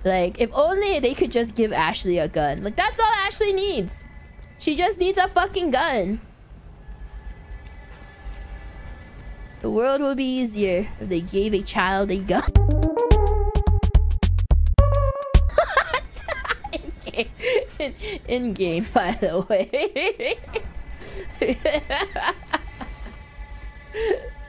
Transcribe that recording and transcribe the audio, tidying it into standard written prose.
Like, if only they could just give Ashley a gun. Like, that's all Ashley needs. She just needs a fucking gun. The world would be easier if they gave a child a gun. In game, by the way.